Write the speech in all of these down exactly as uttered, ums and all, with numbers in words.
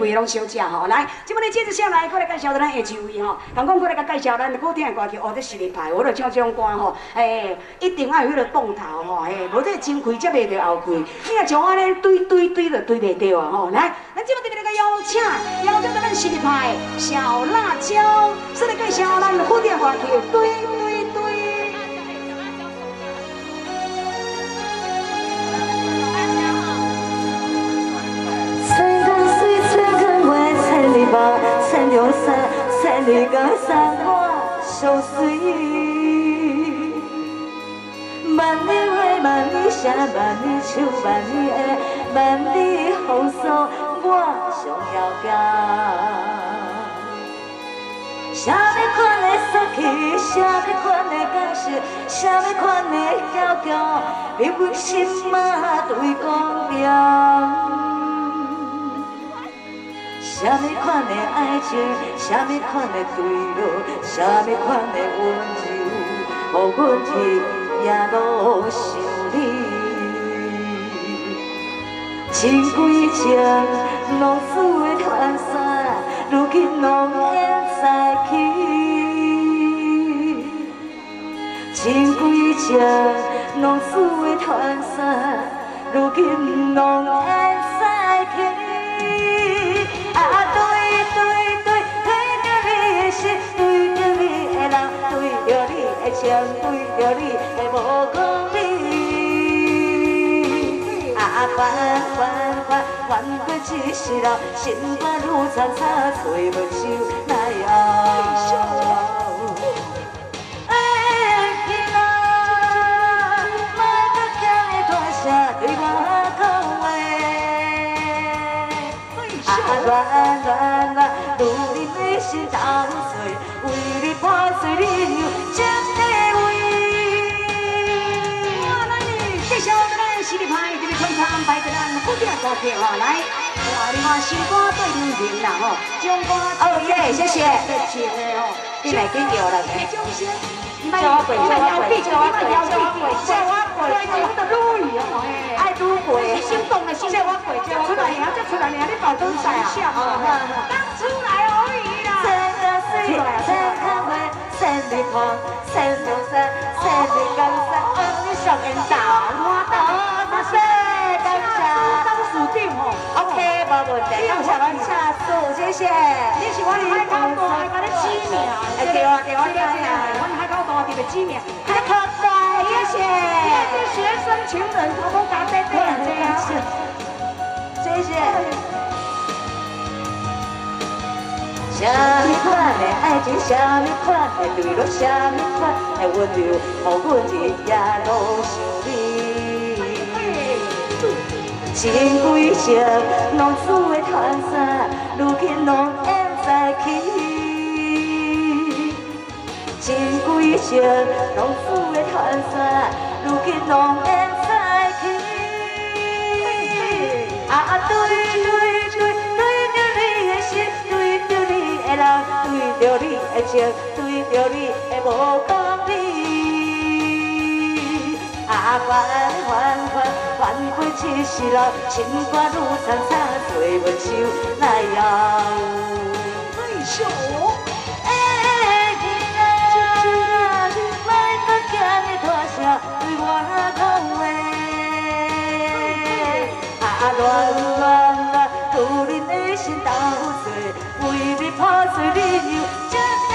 规个拢小食吼。来，即摆咧接着下来，过来介绍咱下一位吼。刚讲过来甲介绍咱好听的歌曲，哦，这实力派，我著唱这种歌吼，诶，一定要有迄个动头吼，诶，无这前开才袂着后开，你若像我咧对对对就对袂着啊吼。来，咱即摆特别来甲邀请，邀请到咱实力派小辣椒，说来介绍咱好听的歌曲，对对对。 千里山，千里江山我相随。万里花，万里声，万里树，万里叶，万里风霜，我上要行。啥物款的杀气，啥物款的感受，啥物款的骄傲，你阮心嘛对公平。 啥物款的爱情，啥物款的对路，啥物款的温柔，予阮日夜都想你。情归情，拢输的团散，如今拢烟再起。情归情，拢输的团散，如今拢烟再起。 啊，对对对，对着你的心，对着你的人，对着你的情，对着你的无讲理。啊，烦烦烦，烦过一世人，心肝愈惨惨，找无手来后。 乱乱乱，愈你内心捣碎，为你破碎你又真的为。 哇，咱哩介绍咱实力派，特别开场安排给咱好听的歌曲哈，来，哇，你看新歌对流行啦吼，种歌哦耶，谢谢。 热情的吼， 你来紧摇啦， 掌声。 叫我跪，叫我跪，叫我跪， 叫我跪，叫我跪，叫我的女儿哦， 爱愈跪， 心动的心，叫我跪，叫我出来呀，再出来呀，你保证在啊，刚出来而已啦。 千个水，千个花，千里花，千座山，千里江山，哦，你上演大花大花飞，感谢当属定吼 ，OK， 无问题，感谢阮下属，谢谢。 你是我海口大爱甲你指名， 哎对啊对啊对啊， 阮海口大特别指名， 海口大，谢谢。 这学生情人，头毛夹带带这样， 谢谢。 啥物款的爱情，啥物款的泪落，啥物款的温柔，予阮日夜拢想你。情归情，拢输的团散，如今拢烟再起。情归情，拢输的团散，如今拢烟再起。啊对对对，对着你的心，对着你的人，对着你的情，对着你的无讲理。啊烦烦烦，烦过一世人，心肝愈惨惨，找无手来后。 退休。 啊，乱乱乱，愈恁的心捣碎，为你破碎，你又真的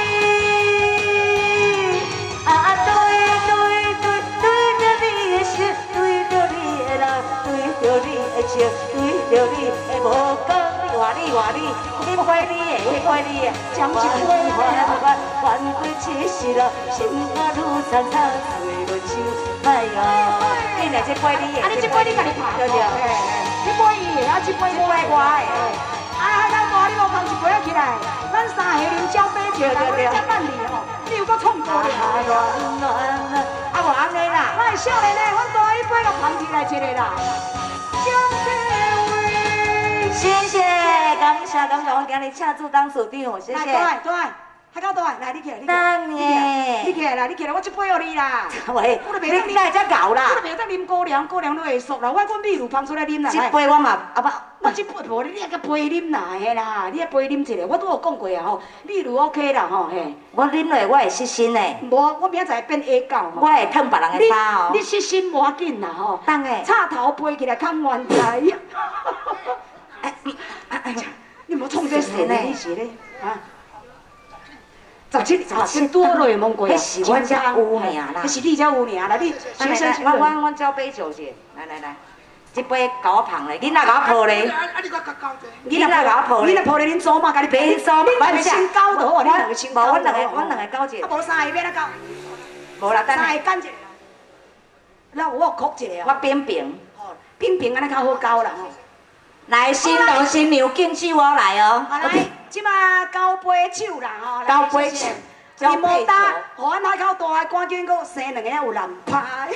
为。啊，对对对，对着你的心，对着你的人，对着你的情，对着你的无讲理，话你话你，你怪你的，你怪你的，将就烦烦烦，烦过一世人，心肝愈惨惨，找无手来后。 你来这杯你的， 啊！你这杯你家己拍， 对对， 这杯伊的，啊这杯我的，我的。啊，海南大你无放一杯起来，咱三个人交杯酒来，我才办理吼。你有够创作的。 乱乱乱，啊无安尼啦。 咱少年的，阮大一杯就放起来一个啦。 谢谢，感谢感谢，我今日请驻当处长，谢谢。 来，对对。 还够大，来你起来，你起当来， 诶， 你起来啦，你起来，我一杯互你啦。 喂， 我都袂你哪会遮搞啦？ 我都袂当啉高粱，高粱都会熟啦。我阮秘鲁放出来啉啦。 这杯我嘛啊不， 我这杯无你，你个杯啉啦，嘿啦，你个杯啉一下，我拄有讲过啊吼，秘鲁 OK 啦吼嘿。 我啉落我会失身诶， 无，我明仔载变 A 狗我会烫别人诶衫哦。 你失身无要紧啦吼。 当诶， 插头背起来看原台。你莫创这神嘞，你是咧啊？十七十七多瑞蒙过啊， 迄是我才有尔啦， 迄是你才有尔啦，你学生时我我我交杯酒去，来来来，这杯甲我捧咧，囡仔甲我抱咧， 你若甲我抱咧，你若抱咧，恁祖妈甲你陪祖，你两个先交就好，你两个先交。 我两个我两个交者， 啊无三个要哪交？ 无啦，等三个干一个。那我哭一个我哦， 扁扁， 平平安尼较好交啦吼。 来新郎新娘敬酒我来哦， 啊来，即马交杯酒啦吼， 交杯酒， 你莫打，互阮海口大个赶紧搁生两个有蓝拍。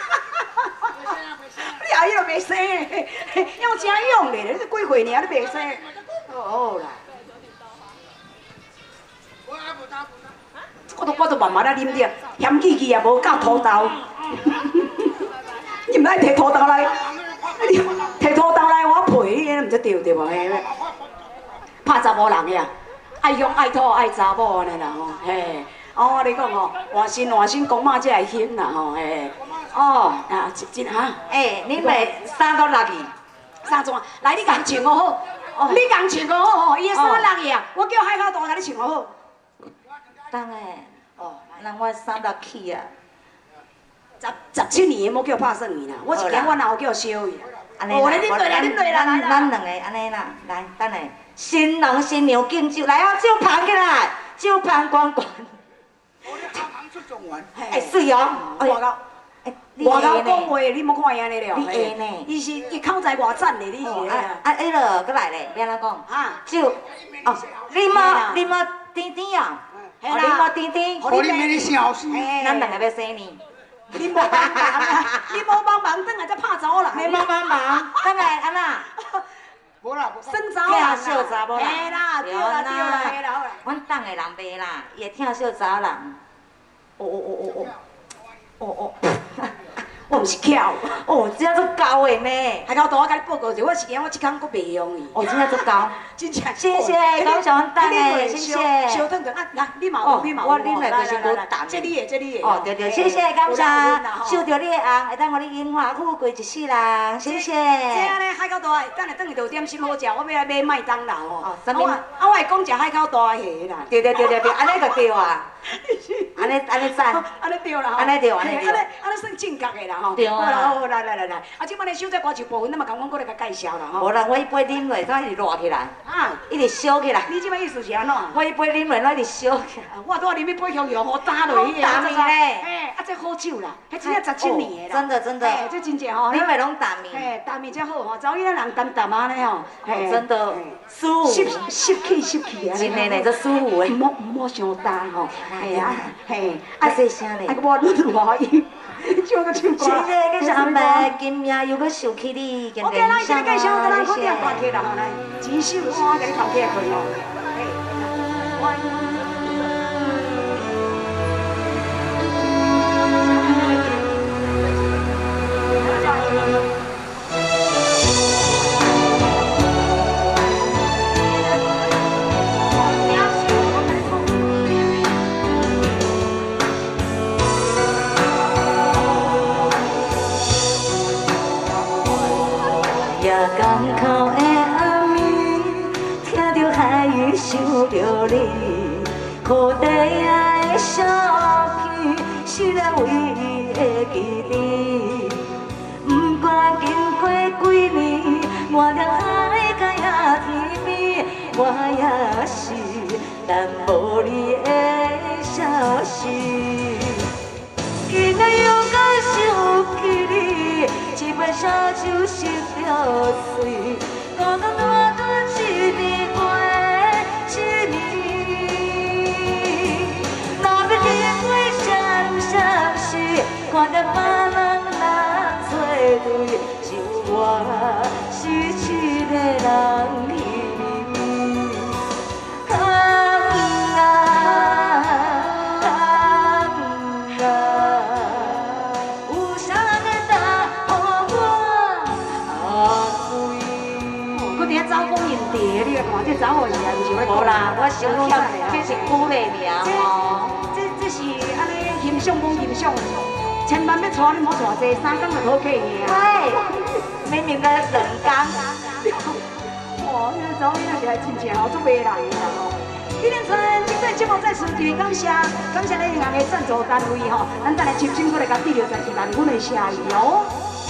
你阿姨都袂生，要真用咧，你几岁尔你袂生？好啦。我都我都慢慢仔啉着，嫌气气也无够土豆。你毋爱摕土豆来，摕土豆来我陪你，毋则对对无？嘿，拍查某人呀，爱乡爱土爱查某安尼啦吼，嘿。哦，你讲吼，换新换新公妈才会兴啦吼，嘿。哦，啊，真哈。 诶，恁袂衫都落去， 衫怎？来，你共穿好好，你共穿好好吼，伊个衫落去啊，我叫海口大甲你穿好好。 当诶，哦，人我衫落去啊。 十十七年冇叫拍算伊啦，我一惊我后叫烧伊。 安尼啦， 你对啦，你对啦，来啦。 咱两个安尼啦，来，等下，新郎新娘敬酒，来啊，酒捧起来，酒捧光光。哎，水哦， 外交，外交讲话，你莫看伊安尼了。 你会呢？ 伊是伊口才偌赞的，你是。 啊啊，迄落，搁来咧，要安怎讲？ 啊， 酒，哦，你莫你莫甜甜啊，哦，你莫甜甜， 互你明日消息。 咱两个要生呢。 你无帮忙啊！你无帮忙，等下才拍走啦。 你莫帮忙，等下安那？ 无啦， 算查某人， 小查某人， 嘿啦，对啦，对啦，嘿啦，好啦。 阮党的人袂啦，伊会听小查人。 哦哦哦哦哦，哦哦，我毋是巧， 哦，真正足高的呢。 还到大我甲你报告者，我是惊我即工佫袂用伊。 哦，真正足高， 真正。 谢谢，感谢阮党的，谢谢。 小等等啊，来，你嘛有，你嘛有。 我啉的就是无淡。 这你的，这你的。 哦，对对，谢谢，感谢。受着你的红，会当互你荣华富贵一世人，谢谢。 这样呢，海口大，等下等下就有点心好食，我要来买麦当劳哦。 哦，什么？ 啊，我会讲食海口大的啦。 对对对对对，安尼就对啊。安尼安尼赞， 安尼对啦， 安尼对，安尼对， 安尼安尼算正确的啦吼。 对啊。 好啦好，来来来来，啊，即摆咧首这歌曲部分，你嘛共阮过来甲介绍啦吼。 无啦，我一杯啉落，怎一直热起来？ 啊， 一直烧起来。 你即摆意思是安怎？ 我一杯啉落，我一直烧起来。 我拄仔啉一杯香香，好打落去。 打面嘞。 嘿，啊，这好酒啦，迄真正十七年的啦。真的真的。 哎，这真正吼。 你咪拢打面。 嘿，打面才好吼，早起咱人淡淡安尼吼。 嘿，真的。舒服。 吸吸气吸气啊。 真的呢，这舒服的。 莫莫伤打吼。 系啊。 嘿， 啊细声咧， 啊我愈热伊，唱个唱歌。 今日个上班，今夜又搁想起你，今日 ，OK，咱今日介绍，咱看点歌曲啦吼，来，真首我甲你头起来看哦。 港口的暗暝，听着海语想着你，雨地仔的相片，实在为伊的记忆。不管经过几年，我着爱甲也甜蜜，我也是等无你的消息。今仔又搁想起你，一杯烧酒烧着醉，孤单单单一年过一年。若要离开伤伤时，看着别人人作对，就我是一个人去。啊啊！ 看这查某是啊，毋是要讲。 无啦，我想欠这是古的名哦。 这这是安尼欣赏讲欣赏，千万要娶你莫娶济，三工就好客去啊。 哎，明明才两工。 哦，那查某囡仔是来真正好做袂人的啦吼。今年春精彩节目再次特别感谢，感谢咱银行的赞助单位吼，咱再来集中过来甲第六十二万阮的谢意哦。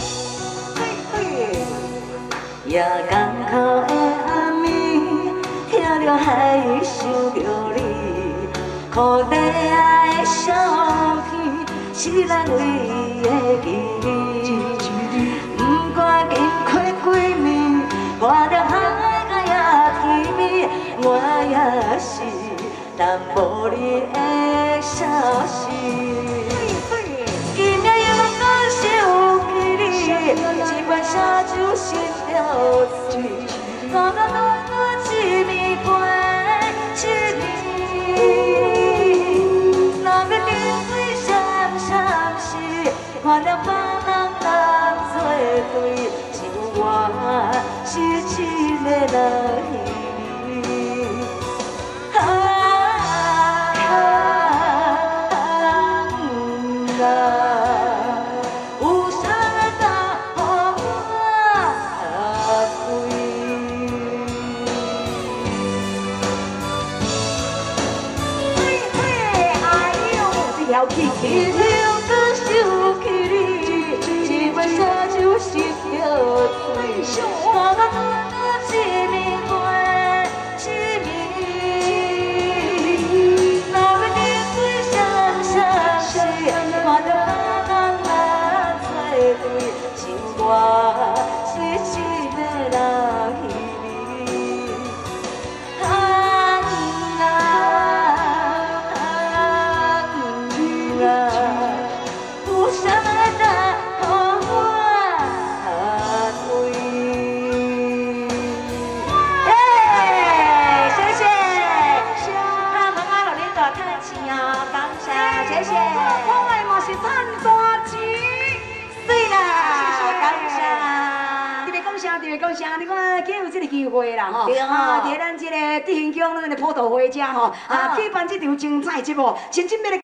夜港口的暗暝，听着海想着你，裤底仔的相片是咱唯一的记忆。不管经过几暝，看着海角也甜蜜，我也是淡薄你的消息。今夜又讲想起你，这款沙酒心着醉，我我我我一暝过一暝，若要珍贵闪闪时，看着别人人作对，像我是一个人。一条搁想起你，一杯沙酒心着醉，我我我我一暝过一暝，若要珍贵闪闪时，看着别人人作对，像我是一个人。讲啥？你看，今有这个机会啦，吼，啊，伫咱这个地形乡咱的普渡会遮吼，啊，举办这场精彩节目，真正要。